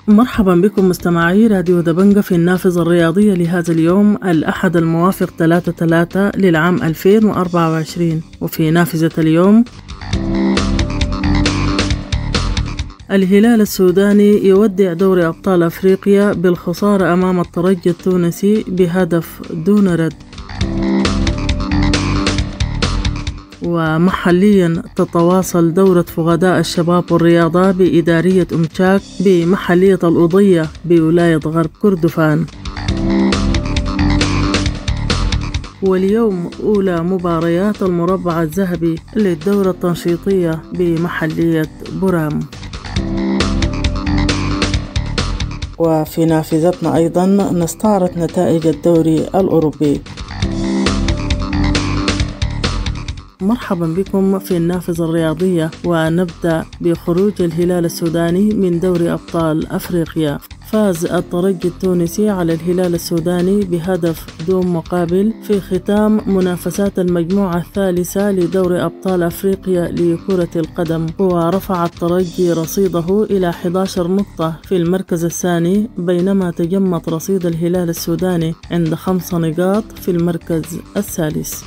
مرحبا بكم مستمعي راديو دبنجة في النافذة الرياضية لهذا اليوم الأحد الموافق 3/3 للعام 2024. وفي نافذة اليوم: الهلال السوداني يودع دوري أبطال أفريقيا بالخسارة أمام الترجي التونسي بهدف دون رد. ومحليا تتواصل دورة فقداء الشباب والرياضة بإدارية أمتشاك بمحلية الأضية بولاية غرب كردفان. واليوم أولى مباريات المربع الذهبي للدورة التنشيطية بمحلية برام. وفي نافذتنا أيضا نستعرض نتائج الدوري الأوروبي. مرحبا بكم في النافذة الرياضية، ونبدأ بخروج الهلال السوداني من دوري أبطال أفريقيا. فاز الترجي التونسي على الهلال السوداني بهدف دون مقابل في ختام منافسات المجموعة الثالثة لدوري أبطال أفريقيا لكرة القدم، ورفع الترجي رصيده إلى 11 نقطة في المركز الثاني، بينما تجمد رصيد الهلال السوداني عند 5 نقاط في المركز الثالث.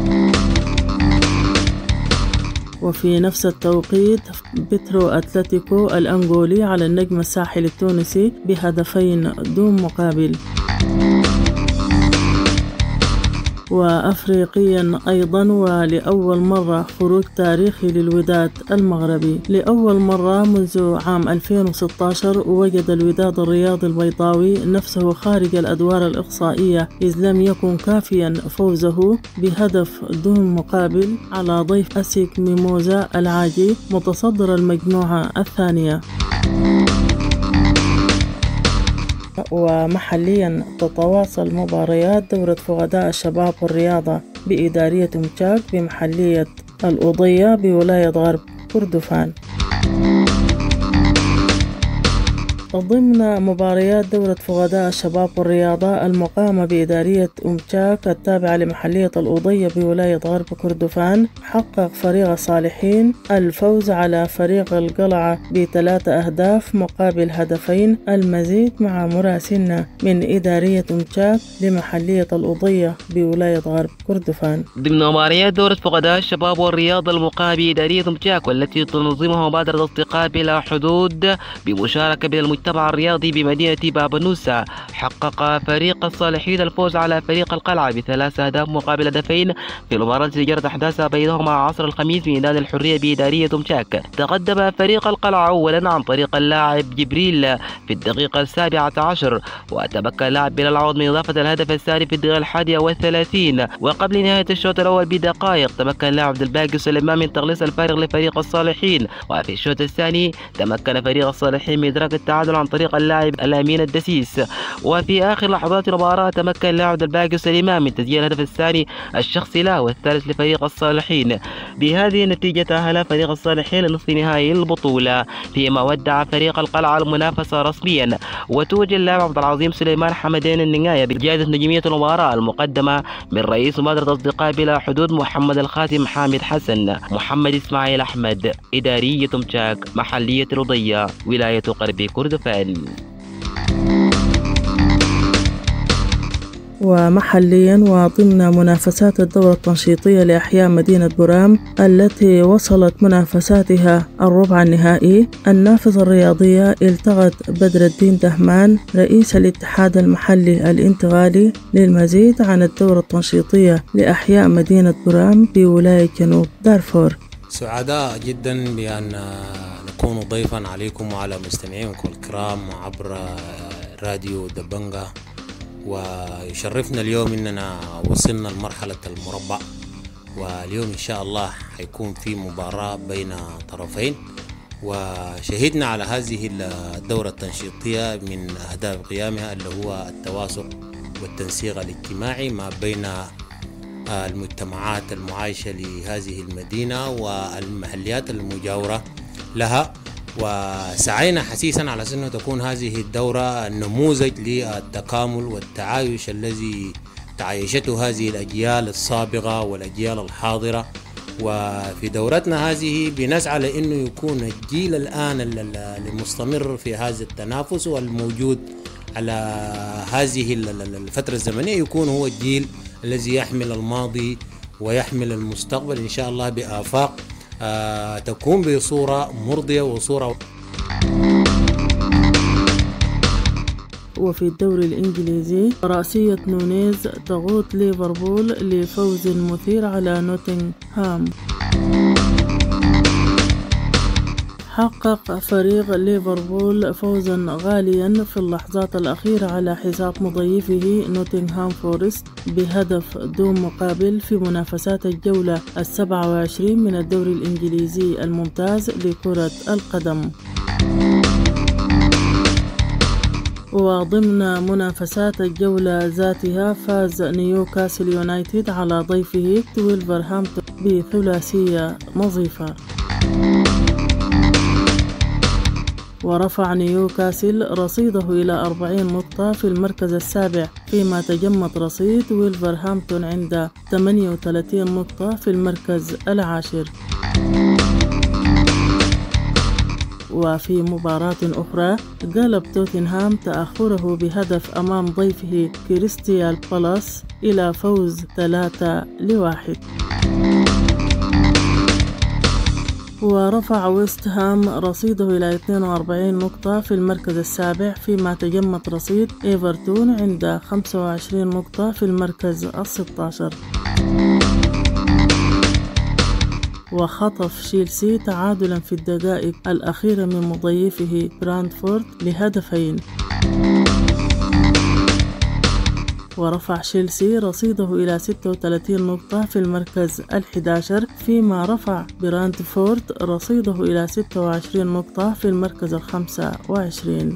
وفي نفس التوقيت بترو أتلتيكو الأنغولي على النجم الساحلي التونسي بهدفين دون مقابل. وأفريقيا أيضا، ولأول مرة خروج تاريخي للوداد المغربي. لأول مرة منذ عام 2016 وجد الوداد الرياضي البيضاوي نفسه خارج الأدوار الإقصائية، إذ لم يكن كافيا فوزه بهدف دون مقابل على ضيف أسيك ميموزا العاجي متصدر المجموعة الثانية. ومحليا تتواصل مباريات دورة فقداء الشباب والرياضة بإدارية أمتشاك بمحلية الأضية بولاية غرب كردفان. ضمن مباريات دورة فقداء الشباب والرياضة المقامة بإدارية أمتشاك التابعة لمحلية الأضية بولاية غرب كردفان، حقق فريق الصالحين الفوز على فريق القلعة ب3 أهداف مقابل هدفين، المزيد مع مراسلنا من إدارية أمتشاك لمحلية الأضية بولاية غرب كردفان. ضمن مباريات دورة فقداء الشباب والرياضة المقامة بإدارية أمتشاك والتي تنظمها مبادرة أصدقاء بلا حدود بمشاركة بين المجتمع الرياضي بمدينة بابا نوسة، حقق فريق الصالحين الفوز على فريق القلعة ب3 أهداف مقابل هدفين في المباراة التي جرت أحداثها بينهما عصر الخميس في ميدان الحرية بإدارية أمتشاك. تقدم فريق القلعة أولا عن طريق اللاعب جبريل في الدقيقة 17، وتمكن لاعب بلال العوض من إضافة الهدف الثاني في الدقيقة 31، وقبل نهاية الشوط الأول بدقائق تمكن لاعب عبد الباقي سليمان من تخليص الفارق لفريق الصالحين. وفي الشوط الثاني تمكن فريق الصالحين من إدراك التعادل عن طريق اللاعب الأمين الدسيس. وفي آخر لحظات المباراة تمكن لاعب عبد الباقي سليمان من تسجيل الهدف الثاني الشخصي له والثالث لفريق الصالحين. بهذه النتيجة تأهل فريق الصالحين لنصف نهائي البطولة، فيما ودع فريق القلعة المنافسة رسميا. وتوج اللاعب عبد العظيم سليمان حمدين النهاية بجائزة نجمية المباراة المقدمة من رئيس مبادرة أصدقاء بلا حدود محمد الخاتم حامد حسن. محمد إسماعيل أحمد، إدارية أمتشاك، محلية الأضية، ولاية غرب كردفان. ومحليا، وضمن منافسات الدورة التنشيطية لأحياء مدينة برام التي وصلت منافساتها الربع النهائي، النافذة الرياضية التقت بدر الدين دهمان رئيس الاتحاد المحلي الانتقالي للمزيد عن الدورة التنشيطية لأحياء مدينة برام بولاية جنوب دارفور. سعداء جدا بأن نكون ضيفا عليكم وعلى مستمعينكم الكرام عبر راديو دبنجة، ويشرفنا اليوم اننا وصلنا لمرحلة المربع، واليوم ان شاء الله حيكون في مباراة بين طرفين، وشهدنا على هذه الدورة التنشيطية من اهداف قيامها اللي هو التواصل والتنسيق الاجتماعي ما بين المجتمعات المعايشة لهذه المدينة والمحليات المجاورة لها. وسعينا حسيسا على أنه تكون هذه الدورة النموذج للتكامل والتعايش الذي تعايشته هذه الأجيال السابقة والأجيال الحاضرة، وفي دورتنا هذه بنسعى لأنه يكون الجيل الآن المستمر في هذا التنافس والموجود على هذه الفترة الزمنية يكون هو الجيل الذي يحمل الماضي ويحمل المستقبل إن شاء الله بآفاق تكون بصورة مرضية وصورة. وفي الدوري الإنجليزي رأسية نونيز تغوط ليفربول لفوز مثير على نوتنغهام. حقق فريق ليفربول فوزا غاليا في اللحظات الأخيرة على حساب مضيفه نوتنغهام فورست بهدف دون مقابل في منافسات الجولة 27 من الدوري الإنجليزي الممتاز لكرة القدم. وضمن منافسات الجولة ذاتها فاز نيوكاسل يونايتد على ضيفه وولفرهامبتون بثلاثية نظيفة. ورفع نيوكاسل رصيده إلى 40 نقطة في المركز السابع، فيما تجمد رصيد وولفرهامبتون عند 38 نقطة في المركز العاشر. وفي مباراة أخرى قلب توتنهام تأخره بهدف أمام ضيفه كريستيال بالاس إلى فوز 3-1. ورفع ويست هام رصيده إلى 42 نقطة في المركز السابع، فيما تجمد رصيد إيفرتون عند 25 نقطة في المركز ال16. وخطف تشيلسي تعادلا في الدقائق الأخيرة من مضيفه برانتفورد لهدفين. ورفع تشيلسي رصيده إلى 36 نقطة في المركز ال11، فيما رفع برانتفورد رصيده إلى 26 نقطة في المركز ال25.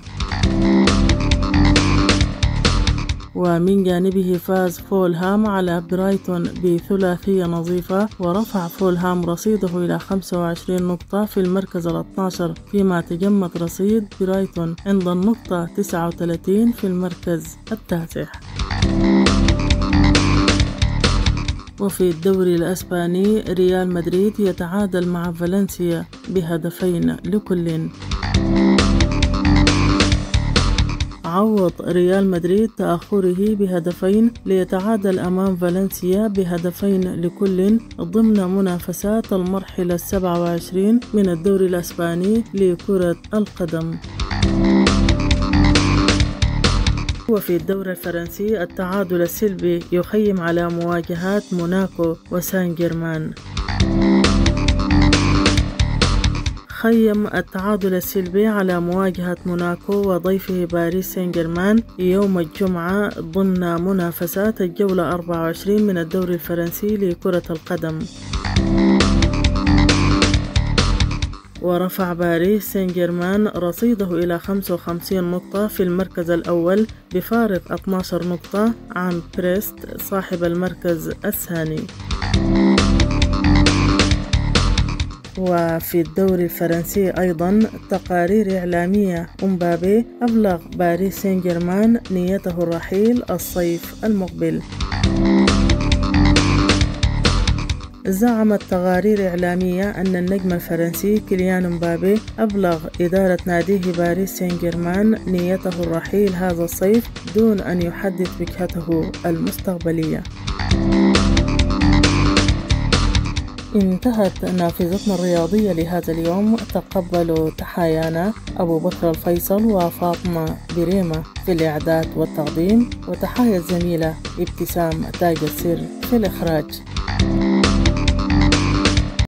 ومن جانبه فاز فولهام على برايتون بثلاثية نظيفة، ورفع فولهام رصيده إلى 25 نقطة في المركز ال12، فيما تجمد رصيد برايتون عند النقطة 39 في المركز التاسع. وفي الدوري الأسباني ريال مدريد يتعادل مع فالنسيا بهدفين لكل. عوض ريال مدريد تأخره بهدفين ليتعادل أمام فالنسيا بهدفين لكل ضمن منافسات المرحلة 27 من الدوري الأسباني لكرة القدم. وفي الدوري الفرنسي التعادل السلبي يخيم على مواجهات موناكو وسان جيرمان. خيم التعادل السلبي على مواجهة موناكو وضيفه باريس سان جيرمان يوم الجمعة ضمن منافسات الجولة 24 من الدوري الفرنسي لكرة القدم. ورفع باريس سان جيرمان رصيده إلى 55 نقطة في المركز الأول بفارق 12 نقطة عن بريست صاحب المركز الثاني. وفي الدوري الفرنسي أيضا تقارير إعلامية مبابي أبلغ باريس سان جيرمان نيته الرحيل الصيف المقبل. زعمت تقارير إعلامية أن النجم الفرنسي كيليان مبابي أبلغ إدارة ناديه باريس سان جيرمان نيته الرحيل هذا الصيف دون أن يحدد وجهته المستقبلية. انتهت نافذتنا الرياضية لهذا اليوم. تقبلوا تحايانا أبو بكر الفيصل وفاطمة بريمة في الإعداد والتقديم، وتحايا الزميلة ابتسام تاج السر في الإخراج.